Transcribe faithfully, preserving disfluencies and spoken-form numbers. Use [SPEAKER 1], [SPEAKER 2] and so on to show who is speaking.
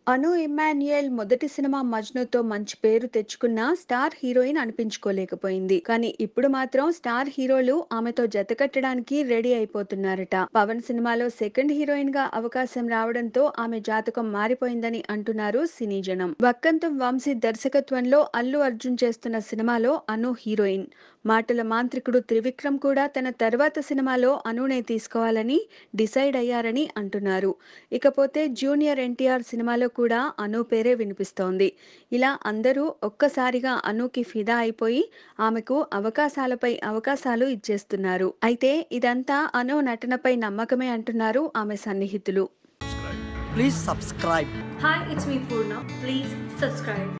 [SPEAKER 1] అను ఇమ్మాన్యుయల్ మొదటి సినిమా మజ్నుతో మంచి పేరు తెచ్చుకున్న స్టార్ హీరోయిన్ అనిపించుకోలేకపోయింది. కానీ ఇప్పుడు మాత్రం స్టార్ హీరోలు ఆమెతో జతకట్టడానికి రెడీ అయిపోతున్నారట. పవన్ సినిమాలో సెకండ్ హీరోయిన్ గా అవకాశం రావడంతో ఆమె జాతకం మారిపోయిందని అంటున్నారు సినీ జనం. వక్కంతం వంశీ దర్శకత్వంలో అల్లు అర్జున్ చేస్తున్న సినిమాలో అను హీరోయిన్. మాటల మాంత్రికుడు త్రివిక్రమ్ కూడా తన తర్వాత సినిమాలో అనునే తీసుకోవాలని డిసైడ్ అయ్యారని అంటున్నారు. ఇకపోతే జూనియర్ ఎన్టీఆర్ సినిమాలో కూడా అను పేరే వినిపిస్తోంది. ఇలా అందరూ ఒక్కసారిగా అనుకి ఫిదా అయిపోయి ఆమెకు అవకాశాలపై అవకాశాలు ఇచ్చేస్తున్నారు. అయితే ఇదంతా అను నటనపై నమ్మకమే అంటున్నారు ఆమె సన్నిహితులు.
[SPEAKER 2] Please subscribe.
[SPEAKER 3] Hi, it's me Purna. Please subscribe.